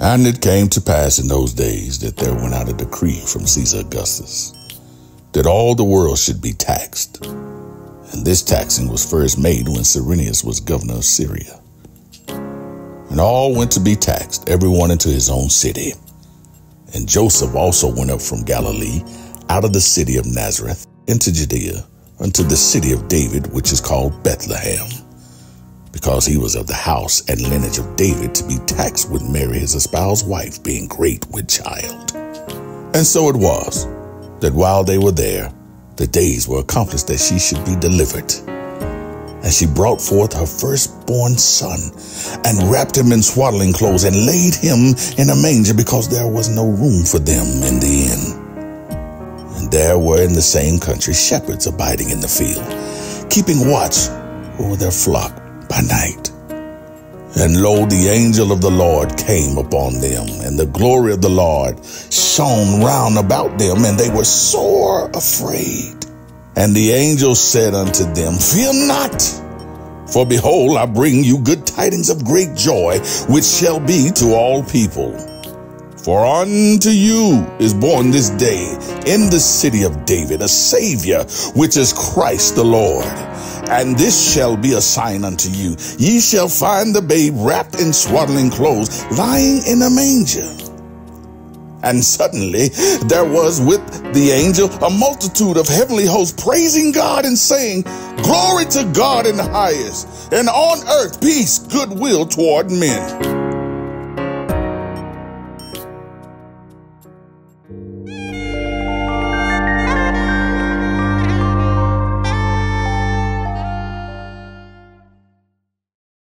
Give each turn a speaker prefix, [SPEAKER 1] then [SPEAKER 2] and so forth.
[SPEAKER 1] And it came to pass in those days that there went out a decree from Caesar Augustus that all the world should be taxed. And this taxing was first made when Cyrenius was governor of Syria. And all went to be taxed, everyone into his own city. And Joseph also went up from Galilee, out of the city of Nazareth, into Judea, unto the city of David, which is called Bethlehem, because he was of the house and lineage of David, to be taxed with Mary his espoused wife, being great with child. And so it was, that while they were there, the days were accomplished that she should be delivered. And she brought forth her firstborn son, and wrapped him in swaddling clothes, and laid him in a manger, because there was no room for them in the inn. And there were in the same country shepherds abiding in the field, keeping watch over their flock by night. And lo, the angel of the Lord came upon them, and the glory of the Lord shone round about them, and they were sore afraid. And the angel said unto them, Fear not, for behold, I bring you good tidings of great joy, which shall be to all people. For unto you is born this day in the city of David a Savior, which is Christ the Lord. And this shall be a sign unto you. Ye shall find the babe wrapped in swaddling clothes, lying in a manger. And suddenly there was with the angel a multitude of heavenly hosts, praising God and saying, Glory to God in the highest, and on earth peace, goodwill toward men.